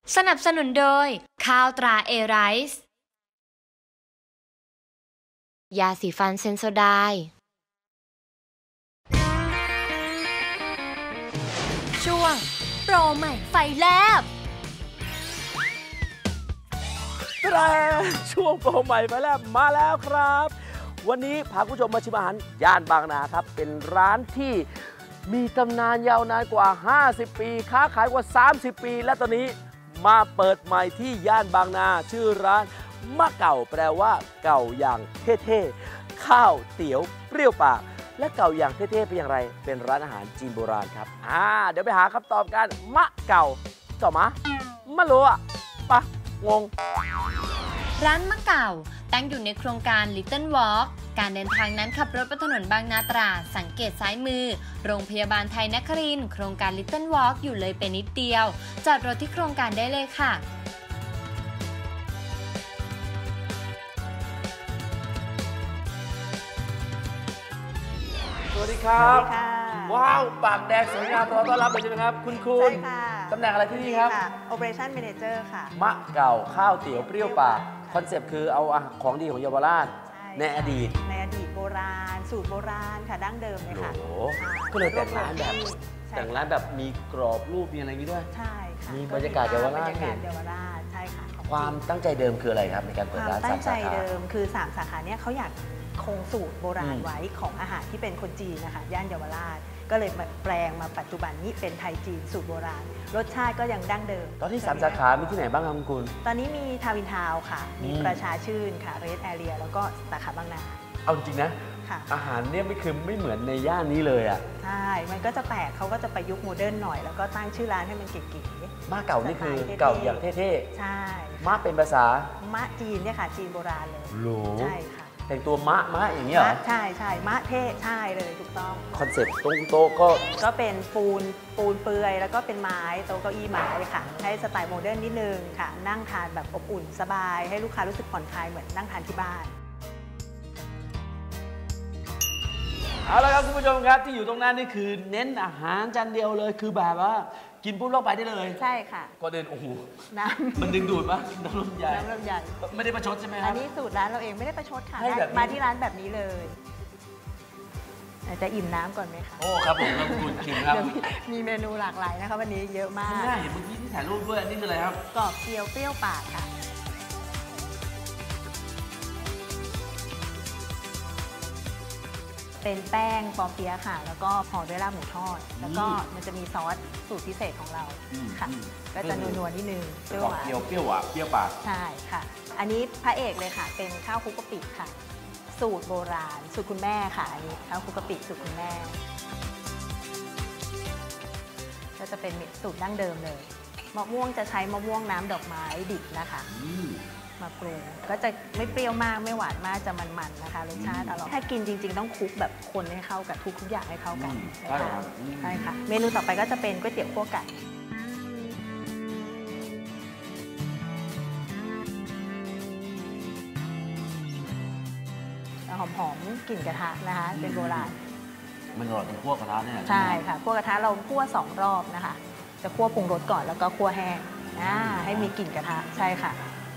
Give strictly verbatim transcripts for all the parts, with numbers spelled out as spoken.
สนับสนุนโดยข้าวตราเอไรซ์ยาสีฟันเซนโซไดน์ช่วงโปรใหม่ไฟแลบช่วงโปรใหม่ไฟแลบมาแล้วครับวันนี้พาคุณผู้ชมมาชิมอาหารย่านบางนาครับเป็นร้านที่มีตำนานยาวนานกว่าห้าสิบปีค้าขายกว่าสามสิบปีและตอนนี้มาเปิดใหม่ที่ย่านบางนาชื่อร้านมะเก่าแปลว่าเก่าอย่างเท่ๆข้าวเตี๋ยวเปรี้ยวปากและเก่าอย่างเท่ๆเป็นอย่างไรเป็นร้านอาหารจีนโบราณครับอ่าเดี๋ยวไปหาคำตอบกันมะเก่าต่อมามะรู้อ่ะปะงงร้านมะเก่าตั้งอยู่ในโครงการ Little Walk การเดินทางนั้นขับรถบนถนนบางนาตราดสังเกตซ้ายมือโรงพยาบาลไทยนครินทร์โครงการ Little Walk อยู่เลยเป็นนิดเดียวจอดรถที่โครงการได้เลยค่ะสวัสดีครับว้าวปากแดงสวยงามรอต้อนรับเลยใช่ไหมครับคุณคุณใช่ค่ะตำแหน่งอะไรที่นี่ครับ Operation Manager ค่ะมะเก่าข้าวเตี๋ยวเปรี้ยวปากคอนเซปต์คือเอาของดีของเยาวราชในอดีตในอดีตโบราณสูตรโบราณค่ะดั้งเดิมเลยค่ะก็เลยแต่งร้านแบบแต่งร้านแบบมีกรอบรูปมีอะไรอย่างนี้ด้วยใช่ค่ะมีบรรยากาศเยาวราชบรรยากาศเยาวราชใช่ค่ะความตั้งใจเดิมคืออะไรครับในการเปิดร้านสามสาขาตั้งใจเดิมคือสามสาขาเนี้ยเขาอยากคงสูตรโบราณไว้ของอาหารที่เป็นคนจีนนะคะย่านเยาวราชก็เลยแปลงมาปัจจุบันนี้เป็นไทยจีนสูตรโบราณรสชาติก็ยังดั้งเดิมตอนที่สามสาขามีที่ไหนบ้างครับคุณตอนนี้มีทาวินทาวค่ะมีประชาชื่นค่ะเรดแอเรียแล้วก็สาขาบางนาเอาจริงนะอาหารเนี่ยไม่คือไม่เหมือนในย่านนี้เลยอ่ะใช่มันก็จะแปลกเขาก็จะประยุกต์โมเดิร์นหน่อยแล้วก็ตั้งชื่อร้านให้มันเก๋ๆมะเก่านี่คือเก่าอย่างเท่ๆใช่มะเป็นภาษามะจีนเนี่ยค่ะจีนโบราณเลยใช่ค่ะแต่งตัวมะมะอย่างนี้เหรอใช่ใช่มะเท่ใช่เลยถูกต้องคอนเซ็ปต์ตรงโต๊ะก็ก็เป็นปูนปูนเปื่อยแล้วก็เป็นไม้โต๊ะเก้าอี้ไม้ค่ะให้สไตล์โมเดิร์นนิดนึงค่ะนั่งทานแบบอบอุ่นสบายให้ลูกค้ารู้สึกผ่อนคลายเหมือนนั่งทานที่บ้านเอาละครับคุณผู้ชมครับที่อยู่ตรงนั้นนี่คือเน้นอาหารจานเดียวเลยคือแบบว่ากินปุ๊บลงไปได้เลยใช่ค่ะก็เดินโอ้โหน้ำมันดึงดูดปะน้ำลำไยน้ำลำไยไม่ได้ประชดใช่ไหมครับอันนี้สูตรร้านเราเองไม่ได้ประชดค่ะมาที่ร้านแบบนี้เลยจะอิ่มน้ำก่อนไหมคะโอ้ครับผมครับคุณคิมครับมีเมนูหลากหลายนะคะวันนี้เยอะมากน่าเห็นเมื่อกี้ที่ถ่ายรูปด้วยอันนี้คืออะไรครับกรอบเกี๊ยวเปรี้ยวปากค่ะเป็นแป้งปอเปี๊ยะค่ะแล้วก็ห่อด้วยลาบหมูทอดแล้วก็มันจะมีซอสสูตรพิเศษของเราค่ะก็จะนัวๆนิดนึงเปรี้ยวหวานเปรี้ยวเปรี้ยวหวานเปรี้ยวปากใช่ค่ะอันนี้พระเอกเลยค่ะเป็นข้าวคลุกกะปิค่ะสูตรโบราณสูตรคุณแม่ค่ะอันนี้ข้าวคลุกกะปิสูตรคุณแม่ก็จะเป็นสูตรดั้งเดิมเลยมะม่วงจะใช้มะม่วงน้ำดอกไม้ดิบนะคะมาปรุงก็จะไม่เปรี้ยวมากไม่หวานมากจะมันๆนะคะรสชาติอร่อยถ้ากินจริงๆต้องคลุกแบบคนให้เข้ากับทุกทุกอย่างให้เข้ากันนะคะใช่ค่ะเมนูต่อไปก็จะเป็นก๋วยเตี๋ยวคั่วไก่หอมๆกลิ่นกระทะนะคะเป็นโบราณมันอร่อยเป็นคั่วกระทะเนี่ยใช่ค่ะคั่วกระทะเราคั่วสองรอบนะคะจะคั่วปรุงรสก่อนแล้วก็คั่วแห้งให้มีกลิ่นกระทะใช่ค่ะ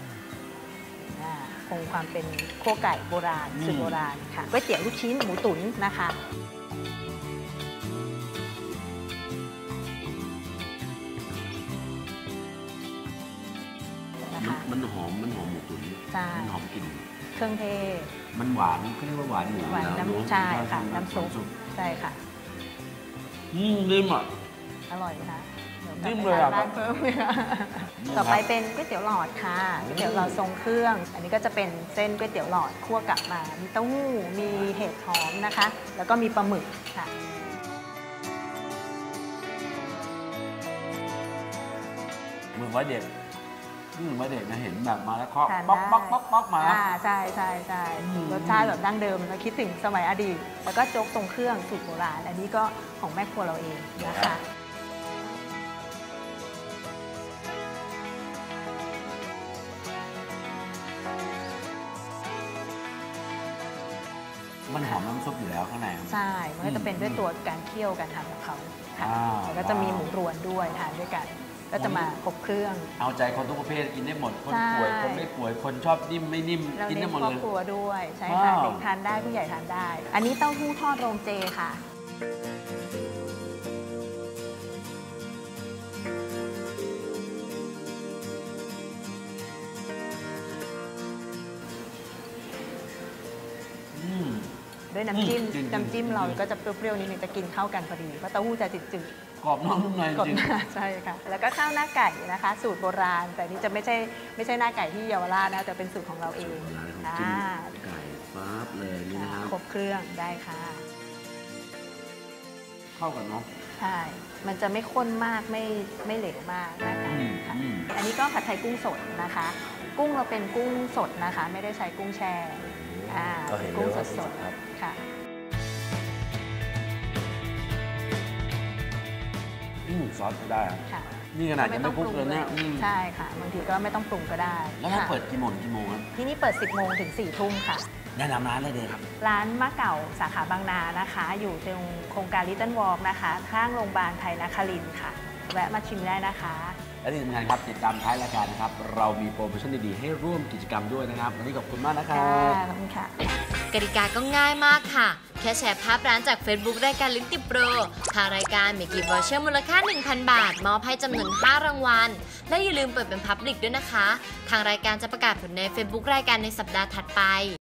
คงความเป็นคั่วไก่โบราณสูตรโบราณค่ะก๋วยเตี๋ยวลูกชิ้นหมูตุ๋นนะคะมันหอมมันหอมหมูตุ๋นมันหอมกลิ่นเครื่องเทศมันหวานเขาเรียกว่าหวานหมูหวานน้ำใช่ค่ะน้ำซุปใช่ค่ะอืมนิ่มอ่ะอร่อยนะคะนิ่มเลยอ่ะเพิ่มต่อไปเป็นก๋วยเตี๋ยวหลอดค่ะก๋วยเตี๋ยวหลอดทรงเครื่องอันนี้ก็จะเป็นเส้นก๋วยเตี๋ยวหลอดคั่วกลับมามีเต้าหู้มีเห็ดหอมนะคะแล้วก็มีปลาหมึกค่ะเหมือนว่าเด็กนี่เหมือนว่าเด็กนะเห็นแบบมาแล้วเคาะป๊อกป๊อกป๊อกป๊อกมาใช่ใช่ใช่รสชาติแบบดั้งเดิมเราคิดถึงสมัยอดีตแล้วก็โจ๊กทรงเครื่องสูตรโบราณอันนี้ก็ของแม่ครัวเราเองนะคะมันหอมน้ำซุปอยู่แล้วข้างในใช่มันก็จะเป็นด้วยตัวการเคี่ยวการทำของเขาแล้วก็จะมีหมูรวนด้วยทานด้วยกันก็จะมาครบเครื่องเอาใจคนทุกประเภทกินได้หมดคนใช่ป่วยคนไม่ป่วยคนชอบนิ่มไม่นิ่มเรากินเน้ได้นหมดครอเลบยครัวด้วยใช่ว้าค่ะวเด็กทานได้ผู้ใหญ่ทานได้ อันนี้เต้าหู้ทอดโรงเจค่ะอืมด้วยน้ำจิ้มอืมจริงๆน้ำจิ้มเราจริงๆก็จะเปรี้ยวๆนิดนึงจะกินเข้ากันพอดีเพราะเต้าหู้จะจืดกรอบนอกนุ่มในๆกรอบจริงมากใช่ค่ะ แล้วก็ข้าวหน้าไก่นะคะ สูตรโบราณ แต่นี่จะไม่ใช่ไม่ใช่หน้าไก่ที่เยาวราชนะแต่เป็นสูตรของเราเองร้านของอ่าจิ้มไก่ปั๊บเลยนี่นะครับครบเครื่องได้ค่ะเข้ากันเนาะใช่ มันจะไม่ข้นมากไม่ไม่เหลวมากนะคะอืมค่ะอืมอันนี้ก็ผัดไทยกุ้งสดนะคะ กุ้งเราเป็นกุ้งสดนะคะ ไม่ได้ใช้กุ้งแช่อ่าก็เห็นกุ้งเลยสว่าดครับๆค่ะอืมซอสก็ได้อะค่ะนี่ขนาดยังไม่คลุกเลยเนี่ยอืมใช่ค่ะบางทีก็ไม่ต้องปรุงก็ได้แล้วถ้าค่ะเปิดกี่โมงกี่โมงครับที่นี่เปิด สิบโมงถึง สี่ทุ่มค่ะแนะนำร้านเลยเลยครับร้านมะเก่าสาขาบางนานะคะ อยู่ตรงโครงการ Little Walk นะคะ ข้างโรงพยาบาลไทยนครินทร์ค่ะ แวะมาชิมได้นะคะและที่สำคัญครับติดตามท้ายรายการนะครับ เรามีโปรโมชั่นดีๆให้ร่วมกิจกรรมด้วยนะครับ วันนี้ขอบคุณมากนะครัค่ะบขอบคุณค่ะกติกาก็ง่ายมากค่ะ แค่แชร์ภาพร้านจาก Facebook รายการลิ้นติดโปร ทางรายการมีกิฟต์วอเชอร์มูลค่า หนึ่งพัน บาท มอบให้จำนวน ห้า รางวัล และอย่าลืมเปิดเป็นพับลิกด้วยนะคะ ทางรายการจะประกาศผลใน Facebook รายการในสัปดาห์ถัดไป